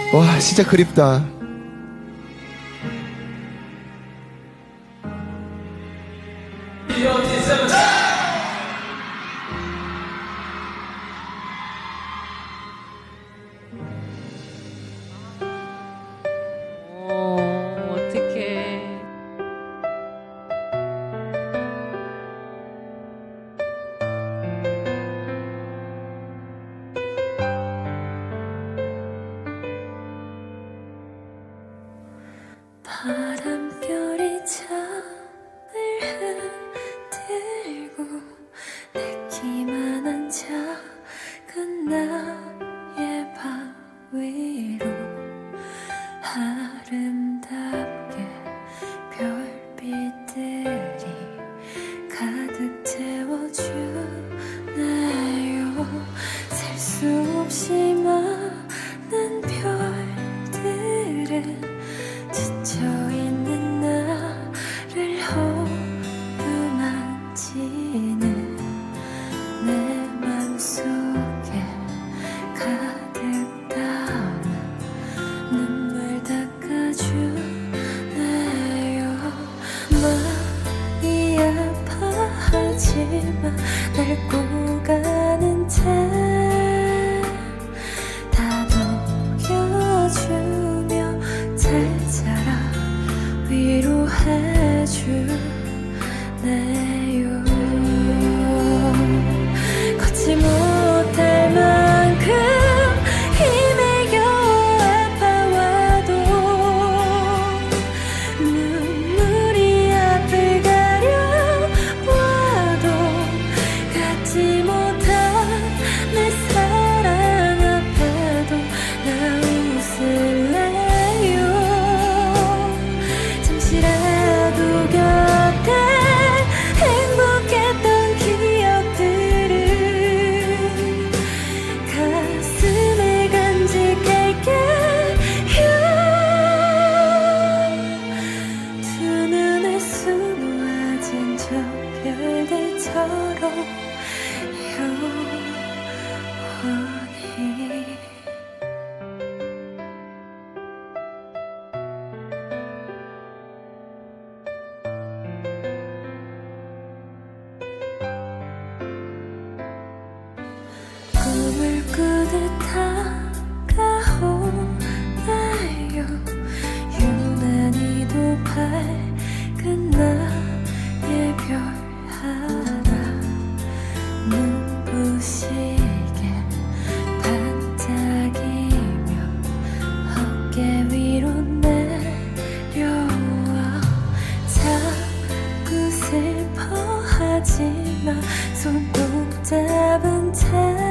와, 진짜 그립다. 어떡해. 바람결이 창을 흔들고 내기만 한 작은 나의 방 위로 아름답게 별빛들이 가득 채워주네요. 셀 수 없이 많은 별들은 지쳐있는 나를 어루만지는 내 맘속에 가득 담아 눈물 닦아주네요. 많이 아파하지만 날 꼭 가는데 다독여주며 잘 자라 위로해주네요. 걷지 못할 만큼 힘에 겨워 아파와도 눈물이 앞을 가려와도 갖지 못한 내 사랑 앞에도 나 웃을래요. 잠시라도 곁에 행복했던 기억들을 가슴에 간직할게요. 두 눈에 수놓아진 저 별들처럼 영원히. 꿈을 꾸듯 다가오나요. 유난히도 밝은 나의 별 하나 눈부시게 반짝이며 어깨 위로 내려와 자꾸 슬퍼하지마. 손 꼭 잡은 채